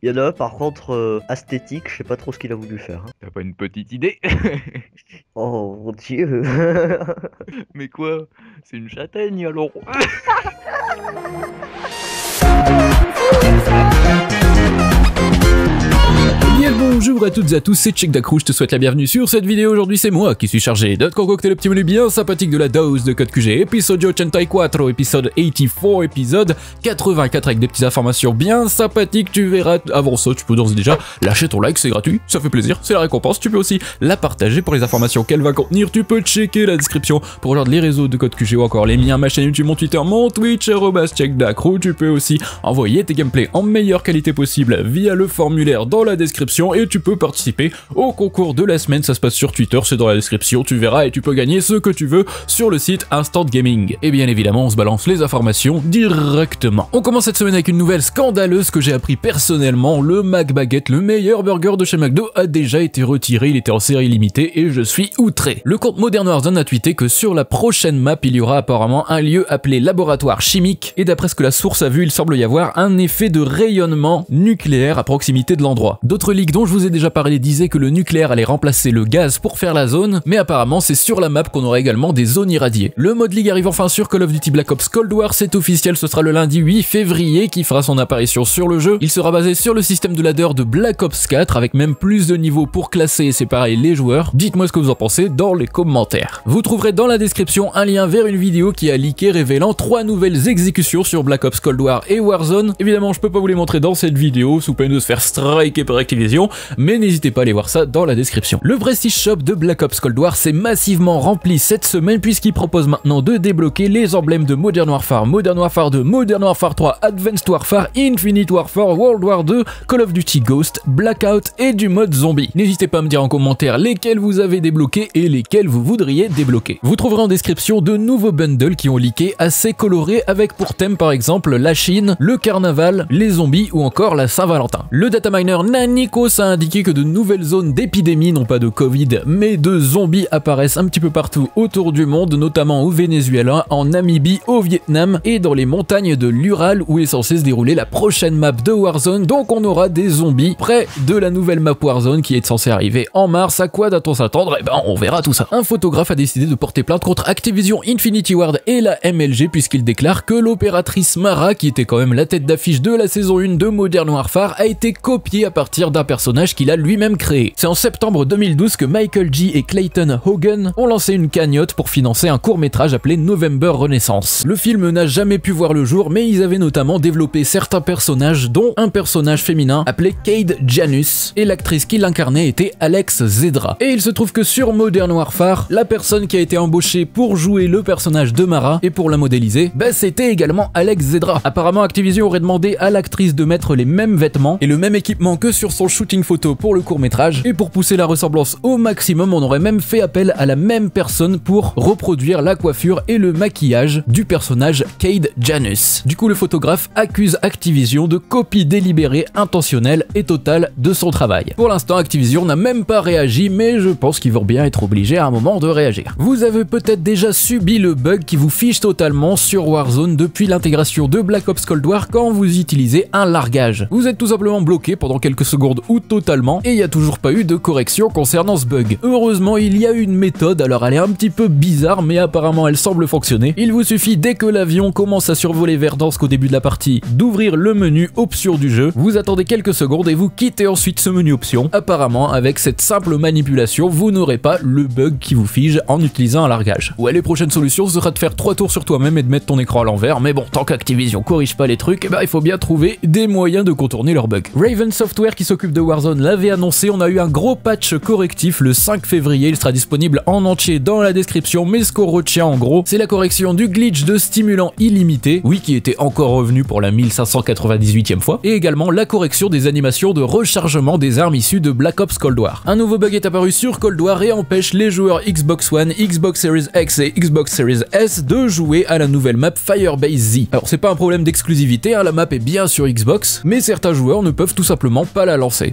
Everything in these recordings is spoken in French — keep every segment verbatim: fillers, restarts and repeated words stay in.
Il y en a un par contre euh, esthétique, je sais pas trop ce qu'il a voulu faire. Hein. T'as pas une petite idée? Oh mon dieu. Mais quoi? C'est une châtaigne alors? Bien bonjour à toutes et à tous, c'est Check Dacrou, je te souhaite la bienvenue sur cette vidéo. Aujourd'hui c'est moi qui suis chargé de te concocter le petit menu bien sympathique de la dose de Code Q G, épisode quatre-vingt-quatre, épisode quatre-vingt-quatorze, épisode quatre-vingt-quatre avec des petites informations bien sympathiques, tu verras. Avant ça, tu peux d'ores et déjà lâcher ton like, c'est gratuit, ça fait plaisir, c'est la récompense. Tu peux aussi la partager pour les informations qu'elle va contenir, tu peux checker la description pour rejoindre les réseaux de Code Q G ou encore les miens, ma chaîne YouTube, mon Twitter, mon Twitch, arobase Check Dacrou. Tu peux aussi envoyer tes gameplays en meilleure qualité possible via le formulaire dans la description. Et tu peux participer au concours de la semaine, ça se passe sur Twitter, c'est dans la description, tu verras, et tu peux gagner ce que tu veux sur le site Instant Gaming. Et bien évidemment, on se balance les informations directement. On commence cette semaine avec une nouvelle scandaleuse que j'ai appris personnellement. Le McBaguette, le meilleur burger de chez McDo, a déjà été retiré, il était en série limitée et je suis outré. Le compte Modern Warzone a tweeté que sur la prochaine map, il y aura apparemment un lieu appelé laboratoire chimique, et d'après ce que la source a vu, il semble y avoir un effet de rayonnement nucléaire à proximité de l'endroit. D'autres leaks dont je vous ai déjà parlé disaient que le nucléaire allait remplacer le gaz pour faire la zone, mais apparemment c'est sur la map qu'on aura également des zones irradiées. Le mode League arrive enfin sur Call of Duty Black Ops Cold War, c'est officiel, ce sera le lundi huit février qui fera son apparition sur le jeu. Il sera basé sur le système de ladder de Black Ops quatre, avec même plus de niveaux pour classer et séparer les joueurs. Dites-moi ce que vous en pensez dans les commentaires. Vous trouverez dans la description un lien vers une vidéo qui a leaké révélant trois nouvelles exécutions sur Black Ops Cold War et Warzone. Évidemment, je peux pas vous les montrer dans cette vidéo, sous peine de se faire striker par Activision, mais n'hésitez pas à aller voir ça dans la description. Le Prestige Shop de Black Ops Cold War s'est massivement rempli cette semaine puisqu'il propose maintenant de débloquer les emblèmes de Modern Warfare, Modern Warfare deux, Modern Warfare trois, Advanced Warfare, Infinite Warfare, World War deux, Call of Duty Ghost, Blackout et du mode zombie. N'hésitez pas à me dire en commentaire lesquels vous avez débloqués et lesquels vous voudriez débloquer. Vous trouverez en description de nouveaux bundles qui ont leaké assez colorés avec pour thème par exemple la Chine, le carnaval, les zombies ou encore la Saint-Valentin. Le dataminer Nanikos a indiqué que de nouvelles zones d'épidémie, non pas de Covid, mais de zombies apparaissent un petit peu partout autour du monde, notamment au Venezuela, en Namibie, au Vietnam et dans les montagnes de l'Ural où est censé se dérouler la prochaine map de Warzone. Donc on aura des zombies près de la nouvelle map Warzone qui est censée arriver en mars. À quoi doit-on s'attendre? Eh ben on verra tout ça. Un photographe a décidé de porter plainte contre Activision, Infinity Ward et la M L G puisqu'il déclare que l'opératrice Mara, qui était quand même la tête d'affiche de la saison un de Modern Warfare, a été copiée à partir d'un personnage qu'il a lui-même créé. C'est en septembre deux mille douze que Michael G et Clayton Hogan ont lancé une cagnotte pour financer un court-métrage appelé November Renaissance. Le film n'a jamais pu voir le jour, mais ils avaient notamment développé certains personnages, dont un personnage féminin appelé Cade Janus, et l'actrice qui l'incarnait était Alex Zedra. Et il se trouve que sur Modern Warfare, la personne qui a été embauchée pour jouer le personnage de Mara et pour la modéliser, bah c'était également Alex Zedra. Apparemment, Activision aurait demandé à l'actrice de mettre les mêmes vêtements et le même équipement que sur son shooting photo pour le court-métrage, et pour pousser la ressemblance au maximum, on aurait même fait appel à la même personne pour reproduire la coiffure et le maquillage du personnage Cade Janus. Du coup, le photographe accuse Activision de copie délibérée, intentionnelle et totale de son travail. Pour l'instant, Activision n'a même pas réagi, mais je pense qu'ils vont bien être obligés à un moment de réagir. Vous avez peut-être déjà subi le bug qui vous fiche totalement sur Warzone depuis l'intégration de Black Ops Cold War quand vous utilisez un largage. Vous êtes tout simplement bloqué pendant quelques secondes ou totalement, et il n'y a toujours pas eu de correction concernant ce bug. Heureusement, il y a une méthode, alors elle est un petit peu bizarre, mais apparemment elle semble fonctionner. Il vous suffit, dès que l'avion commence à survoler Verdansk au début de la partie, d'ouvrir le menu options du jeu, vous attendez quelques secondes et vous quittez ensuite ce menu options. Apparemment, avec cette simple manipulation, vous n'aurez pas le bug qui vous fige en utilisant un largage. Ouais, les prochaines solutions sera de faire trois tours sur toi-même et de mettre ton écran à l'envers, mais bon, tant qu'Activision corrige pas les trucs, eh ben, il faut bien trouver des moyens de contourner leurs bugs. Raven Software, qui s'occupe de Warzone, l'avait annoncé, on a eu un gros patch correctif le cinq février, il sera disponible en entier dans la description, mais ce qu'on retient en gros, c'est la correction du glitch de stimulant illimité, oui, qui était encore revenu pour la mille cinq cent quatre-vingt-dix-huitième fois, et également la correction des animations de rechargement des armes issues de Black Ops Cold War. Un nouveau bug est apparu sur Cold War et empêche les joueurs Xbox One, Xbox Series X et Xbox Series S de jouer à la nouvelle map Firebase Z. Alors c'est pas un problème d'exclusivité, hein, la map est bien sur Xbox, mais certains joueurs ne peuvent tout simplement pas la lancer. Pour l'instant,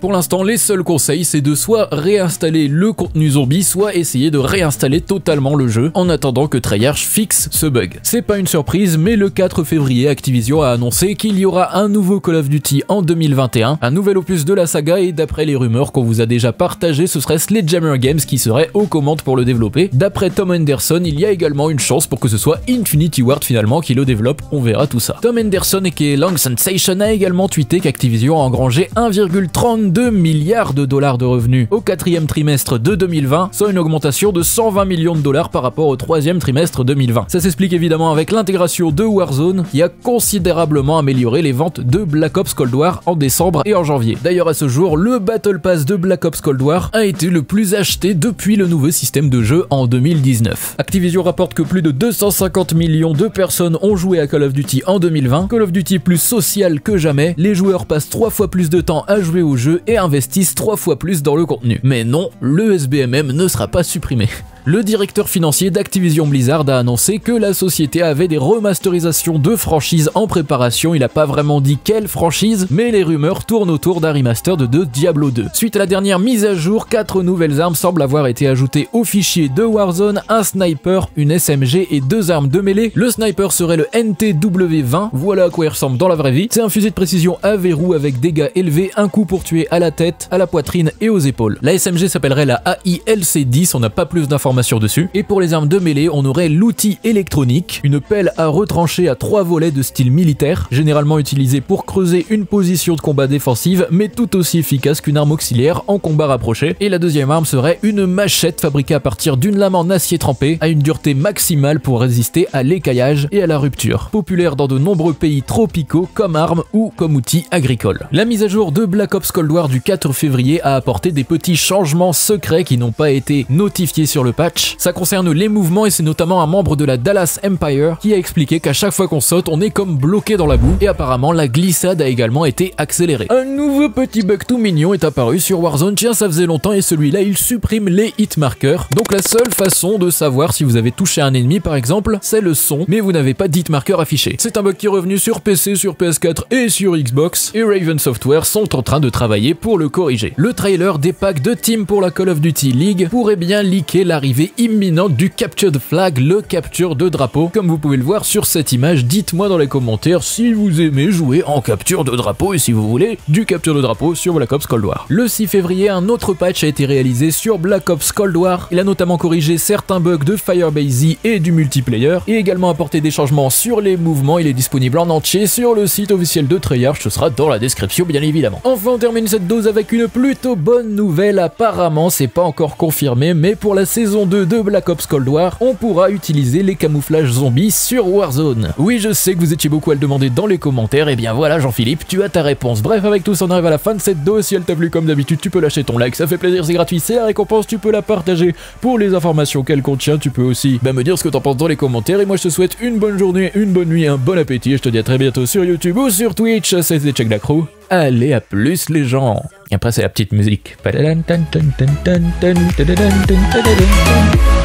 les seuls conseils, c'est de soit réinstaller le contenu zombie, soit essayer de réinstaller totalement le jeu en attendant que Treyarch fixe ce bug. C'est pas une surprise, mais le quatre février, Activision a annoncé qu'il y aura un nouveau Call of Duty en deux mille vingt et un, un nouvel opus de la saga, et d'après les rumeurs qu'on vous a déjà partagées, ce serait Sledgehammer Games qui serait aux commandes pour le développer. D'après Tom Henderson, il y a également une chance pour que ce soit Infinity Ward finalement qui le développe, on verra tout ça. Tom Henderson et qui est Long Sensation a également tweeté qu'Activision a engrangé un virgule trente-deux milliard de dollars de revenus au quatrième trimestre de deux mille vingt, soit une augmentation de cent vingt millions de dollars par rapport au troisième trimestre deux mille vingt. Ça s'explique évidemment avec l'intégration de Warzone qui a considérablement amélioré les ventes de Black Ops Cold War en décembre et en janvier. D'ailleurs à ce jour, le Battle Pass de Black Ops Cold War a été le plus acheté depuis le nouveau système de jeu en deux mille dix-neuf. Activision rapporte que plus de deux cent cinquante millions de personnes ont joué à Call of Duty en deux mille vingt, Call of Duty plus social que jamais, les joueurs passent trois fois plus de temps à jouer au jeu et investissent trois fois plus dans le contenu. Mais non, le S B M M ne sera pas supprimé. Le directeur financier d'Activision Blizzard a annoncé que la société avait des remasterisations de franchises en préparation. Il n'a pas vraiment dit quelle franchise, mais les rumeurs tournent autour d'un remaster de, de Diablo deux. Suite à la dernière mise à jour, quatre nouvelles armes semblent avoir été ajoutées au fichier de Warzone, un sniper, une S M G et deux armes de mêlée. Le sniper serait le N T W vingt, voilà à quoi il ressemble dans la vraie vie. C'est un fusil de précision à verrou avec dégâts élevés, un coup pour tuer à la tête, à la poitrine et aux épaules. La S M G s'appellerait la A I L C dix, on n'a pas plus d'informations dessus. Et pour les armes de mêlée, on aurait l'outil électronique, une pelle à retrancher à trois volets de style militaire, généralement utilisée pour creuser une position de combat défensive, mais tout aussi efficace qu'une arme auxiliaire en combat rapproché. Et la deuxième arme serait une machette fabriquée à partir d'une lame en acier trempé, à une dureté maximale pour résister à l'écaillage et à la rupture. Populaire dans de nombreux pays tropicaux comme arme ou comme outil agricole. La mise à jour de Black Ops Cold War du quatre février a apporté des petits changements secrets qui n'ont pas été notifiés sur le patch. Ça concerne les mouvements et c'est notamment un membre de la Dallas Empire qui a expliqué qu'à chaque fois qu'on saute, on est comme bloqué dans la boue, et apparemment la glissade a également été accélérée. Un nouveau petit bug tout mignon est apparu sur Warzone, tiens ça faisait longtemps, et celui-là il supprime les hit markers. Donc la seule façon de savoir si vous avez touché un ennemi par exemple, c'est le son, mais vous n'avez pas de hit marker affiché. C'est un bug qui est revenu sur P C, sur P S quatre et sur Xbox, et Raven Software sont en train de travailler pour le corriger. Le trailer des packs de team pour la Call of Duty League pourrait bien leaker l'arrivée imminente du capture de flag, le capture de drapeau. Comme vous pouvez le voir sur cette image, dites-moi dans les commentaires si vous aimez jouer en capture de drapeau et si vous voulez du capture de drapeau sur Black Ops Cold War. Le six février, un autre patch a été réalisé sur Black Ops Cold War. Il a notamment corrigé certains bugs de Firebase et du multiplayer, et également apporté des changements sur les mouvements. Il est disponible en entier sur le site officiel de Treyarch, ce sera dans la description bien évidemment. Enfin, on termine cette dose avec une plutôt bonne nouvelle. Apparemment, c'est pas encore confirmé, mais pour la saison deux de Black Ops Cold War, on pourra utiliser les camouflages zombies sur Warzone. Oui, je sais que vous étiez beaucoup à le demander dans les commentaires, et bien voilà Jean-Philippe, tu as ta réponse. Bref, avec tout ça, on arrive à la fin de cette dose. Si elle t'a plu comme d'habitude, tu peux lâcher ton like, ça fait plaisir, c'est gratuit, c'est la récompense, tu peux la partager pour les informations qu'elle contient, tu peux aussi bah, me dire ce que t'en penses dans les commentaires, et moi je te souhaite une bonne journée, une bonne nuit, un bon appétit, et je te dis à très bientôt sur YouTube ou sur Twitch, c'était Check Da Crew. Allez, à plus les gens. Et après c'est la petite musique.